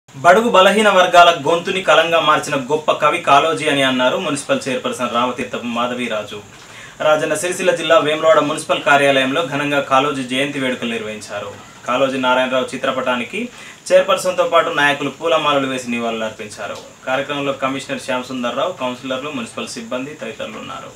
బడుగు బలహీన వర్గాల గొంతుని కలంగా మార్చిన గొప్ప కవి కాళోజీ అని అన్నారు మున్సిపల్ చైర్పర్సన్ రామతీర్థపు మాధవీరాజు. రాజన్న సిరిసిల్ల జిల్లా వేములవాడ మున్సిపల్ కార్యాలయంలో ఘనంగా కాళోజీ జయంతి వేడుకలు నిర్వహించారు. కాళోజీ నారాయణరావు చిత్రపటానికి చైర్పర్సన్తో పాటు నాయకులు పూలమాలలు వేసి నివాళులర్పించారు. కార్యక్రమంలో కమిషనర్ శ్యామ్ సుందర్ రావు, కౌన్సిలర్లు, మున్సిపల్ సిబ్బంది తదితరులు ఉన్నారు.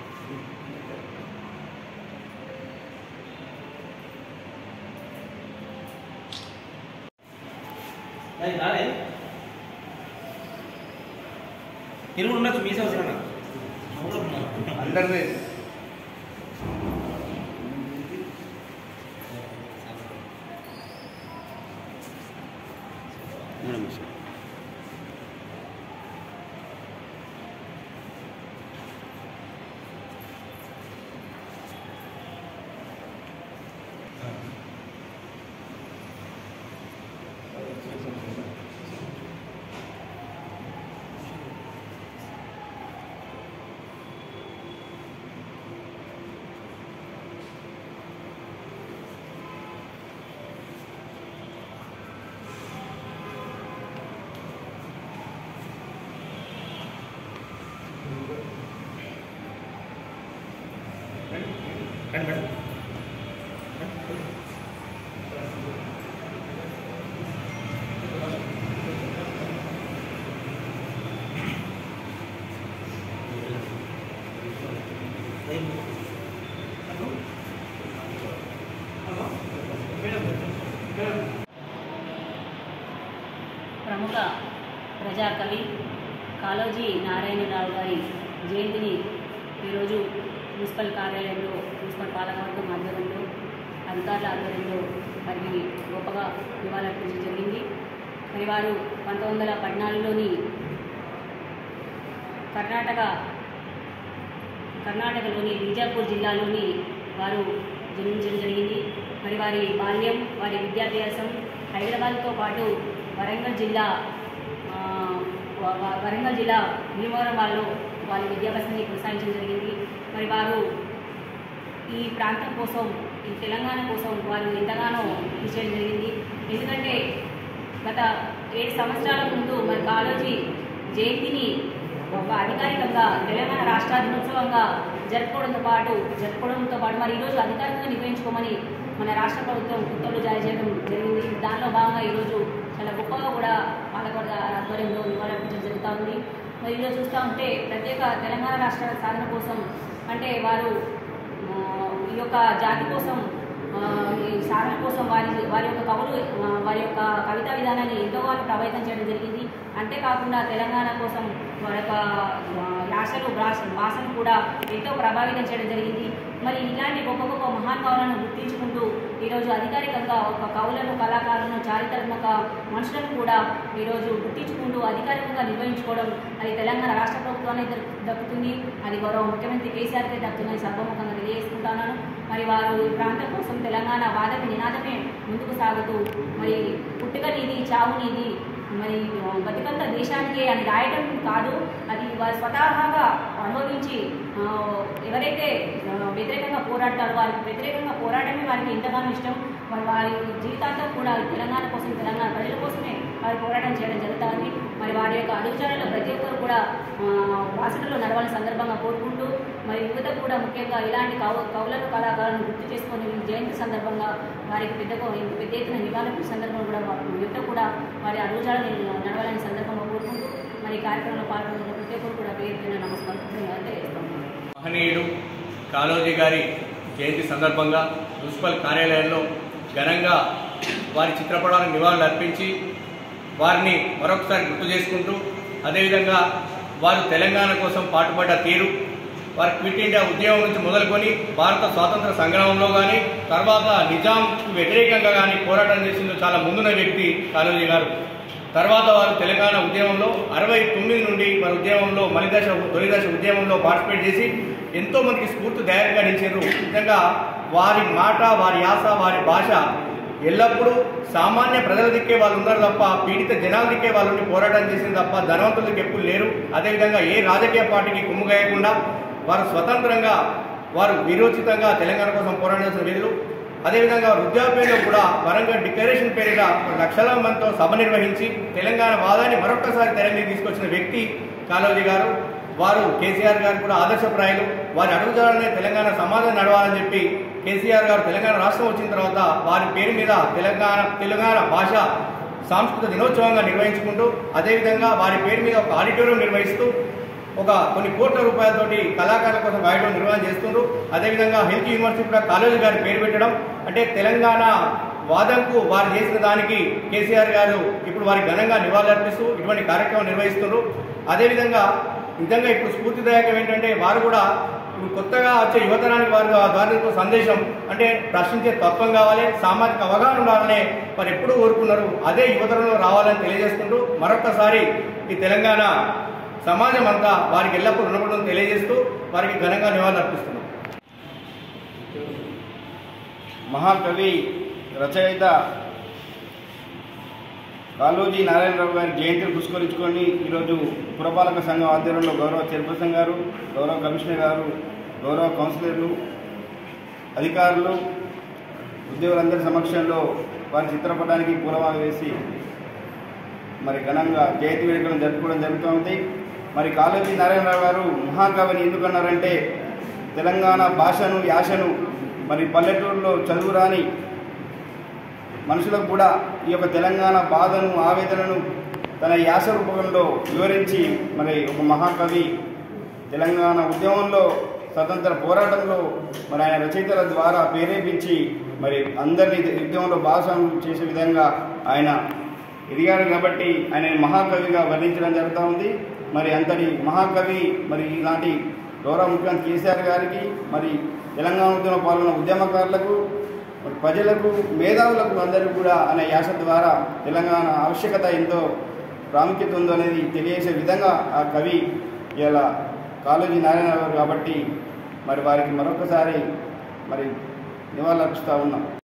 ప్రముఖ ప్రజాకవి కాళోజీ నారాయణరావు గారి జయంతిని ఈరోజు మున్సిపల్ కార్యాలయంలో మున్సిపల్ పాలకవర్గం ఆధ్వర్యంలో అధికారుల ఆధ్వర్యంలో వారికి గొప్పగా నివాళులర్పించడం జరిగింది. మరి వారు 1914లోని కర్ణాటకలోని బీజాపూర్ జిల్లాలోని వారు జన్మించడం జరిగింది. మరి వారి బాల్యం, వారి విద్యాభ్యాసం హైదరాబాద్తో పాటు వరంగల్ జిల్లా భీమవరం వాళ్ళు వారి విద్యాభ్యాసాన్ని కొనసాగించడం జరిగింది. మరి వారు ఈ ప్రాంతం కోసం, ఈ తెలంగాణ కోసం వారు ఎంతగానో కృషి చేయడం జరిగింది. ఎందుకంటే గత 7 సంవత్సరాల ముందు మరి కాళోజీ జయంతిని ఒక అధికారికంగా తెలంగాణ రాష్ట్ర దినోత్సవంగా జరుపుకోవడంతో పాటు మరి ఈరోజు అధికారికంగా నిర్వహించుకోమని మన రాష్ట్ర ప్రభుత్వం ఉత్తర్వులు జారీ చేయడం జరిగింది. దానిలో భాగంగా ఈరోజు చాలా గొప్పగా కూడా పాలకవర్గ ఆధ్వర్యంలో నివాళులర్పించడం జరుగుతూ ఉంది. మరి ఈరోజు చూస్తూ ఉంటే ప్రత్యేక తెలంగాణ రాష్ట్ర సాధన కోసం అంటే వారు ఈ యొక్క జాతి కోసం, ఈ సాధన కోసం వారి యొక్క కవులు వారి యొక్క కవితా విధానాన్ని ఎంతో వాళ్ళు ప్రభావితం చేయడం జరిగింది. అంతేకాకుండా తెలంగాణ కోసం వారి యొక్క యాసలు భాషను కూడా ఎంతో ప్రభావితం చేయడం జరిగింది. మరి ఇలాంటి గొప్ప గొప్ప మహానుభావులను గుర్తించుకుంటూ ఈరోజు అధికారికంగా ఒక కవులను, కళాకారులను, చారిత్రాత్మక మనుషులను కూడా ఈరోజు గుర్తించుకుంటూ అధికారికంగా నిర్వహించుకోవడం అది తెలంగాణ రాష్ట్ర ప్రభుత్వానికి దక్కుతుంది. అది గౌరవ ముఖ్యమంత్రి కేసీఆర్కే దక్కుతుందని సర్వముఖంగా తెలియజేసుకుంటున్నాను. మరి వారు ఈ ప్రాంతం కోసం తెలంగాణ వాదవి నినాదమే ముందుకు సాగుతూ మరి పుట్టుక నీది, చావు నీది, మరి బతికంత దేశానికి అని రాయడం కాదు, అది వారు స్వతహాగా అనుభవించి ఎవరైతే వ్యతిరేకంగా పోరాడతారో వారికి వ్యతిరేకంగా పోరాడమే వారికి ఎంతగానో ఇష్టం. వారి జీవితాంతం కూడా తెలంగాణ కోసం, తెలంగాణ ప్రజల కోసమే వారు పోరాటం చేయడం జరుగుతుంది. మరి వారి యొక్క అడుగుజాడలో ప్రతి ఒక్కరు కూడా వాసనలో నడవాలని సందర్భంగా కోరుకుంటూ మరి యువత కూడా ముఖ్యంగా ఇలాంటి కవులను, కళాకారులను గుర్తు చేసుకొని జయంతి సందర్భంగా వారికి పెద్ద ఎత్తున నివాళుల సందర్భంగా కూడా యువత కూడా వారి అడుగుజాడని నడవాలని సందర్భంగా కోరుకుంటూ మరి కార్యక్రమంలో పాల్గొన్న ప్రతి ఒక్కరు కూడా పేరు నమస్కారం తెలియజేస్తాము. మహనీయుడు కాళోజీ గారి జయంతి సందర్భంగా మున్సిపల్ కార్యాలయంలో ఘనంగా వారి చిత్రపటాలకు నివాళులు అర్పించి వారిని మరొకసారి గుర్తు చేసుకుంటూ, అదేవిధంగా వారు తెలంగాణ కోసం పాటుపడ్డ తీరు, వారి క్విట్ ఇండియా ఉద్యమం నుంచి మొదలుకొని భారత స్వాతంత్ర సంగ్రామంలో కానీ తర్వాత నిజాంకు వ్యతిరేకంగా కానీ పోరాటం చేసిందో చాలా ముందున్న వ్యక్తి కాళోజీ గారు. తర్వాత వారు తెలంగాణ ఉద్యమంలో 69 నుండి వారి ఉద్యమంలో తొలి దశ ఉద్యమంలో పార్టిసిపేట్ చేసి ఎంతో మందికి స్ఫూర్తిదాయకంగా నిలిచారు. నిజంగా వారి మాట, వారి యాస, వారి భాష ఎల్లప్పుడూ సామాన్య ప్రజల దిక్కే వాళ్ళు ఉన్నారు తప్ప పీడిత జనాల దిక్కే వాళ్ళని పోరాటం చేసింది తప్ప ధనవంతులకు ఎప్పుడు లేరు. అదేవిధంగా ఏ రాజకీయ పార్టీకి కుమ్ముగాయకుండా వారు స్వతంత్రంగా, వారు విరోచితంగా తెలంగాణ కోసం పోరాడాల్సిన విధులు అదేవిధంగా వృద్ధాప్యంలో కూడా వరంగల్ డిక్లరేషన్ పేరిట లక్షల మందితో సభ నిర్వహించి తెలంగాణ వాదాన్ని మరొకసారి తెర మీద తీసుకొచ్చిన వ్యక్తి కాళోజీ గారు. వారు కేసీఆర్ గారు కూడా ఆదర్శప్రాయులు. వారి అడుగుజాడనే తెలంగాణ సమాజం నడవాలని చెప్పి కేసీఆర్ గారు తెలంగాణ రాష్ట్రం వచ్చిన తర్వాత వారి పేరు మీద తెలంగాణ భాష సాంస్కృతిక దినోత్సవంగా నిర్వహించుకుంటూ, అదేవిధంగా వారి పేరు మీద ఒక ఆడిటోరియం నిర్వహిస్తూ కొన్ని కోట్ల రూపాయలతోటి కళాకారుల కోసం వాయిడం నిర్వహణ చేస్తున్నారు. అదేవిధంగా హెల్త్ యూనివర్సిటీ కూడా కాళోజీ గారి పేరు పెట్టడం అంటే తెలంగాణ వాదంకు వారు చేసిన దానికి కేసీఆర్ గారు ఇప్పుడు వారికి ఘనంగా నివాళులర్పిస్తూ ఇటువంటి కార్యక్రమం నిర్వహిస్తున్నారు. అదేవిధంగా నిజంగా ఇప్పుడు స్ఫూర్తిదాయకం ఏంటంటే వారు కూడా ఇప్పుడు కొత్తగా వచ్చే యువతరానికి వారితో సందేశం అంటే ప్రశ్నించే తత్వం కావాలి, సామాజిక అవగాహన ఉండాలనే వారు ఎప్పుడూ కోరుకున్నారు. అదే యువతరంలో రావాలని తెలియజేసుకుంటూ మరొక్కసారి ఈ తెలంగాణ సమాజం అంతా వారికి ఎల్లప్పుడూ రుణపడడం తెలియజేస్తూ వారికి ఘనంగా నివాళులు అర్పిస్తున్నాం. మహాకవి రచయిత కాళోజీ నారాయణరావు గారి జయంతిని పురస్కరించుకొని ఈరోజు పురపాలక సంఘం ఆధ్వర్యంలో గౌరవ చైర్పర్సన్ గారు, గౌరవ కమిషనర్ గారు, గౌరవ కౌన్సిలర్లు, అధికారులు, ఉద్యోగులందరి సమక్షంలో వారి చిత్రపటానికి పూలమాల వేసి మరి ఘనంగా జయంతి వేడుకలను జరుపుకోవడం జరుగుతుంది. మరి కాళోజీ నారాయణరావు గారు మహాకవిని ఎందుకన్నారంటే తెలంగాణ భాషను, యాసను మరి పల్లెటూరులో చదువురాని మనుషులకు కూడా ఈ యొక్క తెలంగాణ బాధను, ఆవేదనను తన యాస రూపంలో వివరించి మరి ఒక మహాకవి తెలంగాణ ఉద్యమంలో, స్వతంత్ర పోరాటంలో మరి ఆయన రచయితల ద్వారా ప్రేరేపించి మరి అందరినీ ఉద్యమంలో భాగస్వామ్యం చేసే విధంగా ఆయన ఎదిగారు కాబట్టి ఆయన మహాకవిగా వర్ణించడం జరుగుతూ ఉంది. మరి అంతటి మహాకవి మరి ఇలాంటి గౌరవ ముఖ్యమంత్రి కేసీఆర్ గారికి, మరి తెలంగాణ ఉద్యమంలో పాల్గొన్న ఉద్యమకారులకు, మరి ప్రజలకు, మేధావులకు అందరికీ కూడా అనే యాస ద్వారా తెలంగాణ ఆవశ్యకత ఎంతో ప్రాముఖ్యత ఉందో అనేది తెలియజేసే విధంగా ఆ కవి ఇలా కాళోజీ నారాయణరావు గారు కాబట్టి మరి వారికి మరొకసారి మరి నివాళులర్పిస్తూ ఉన్నాం.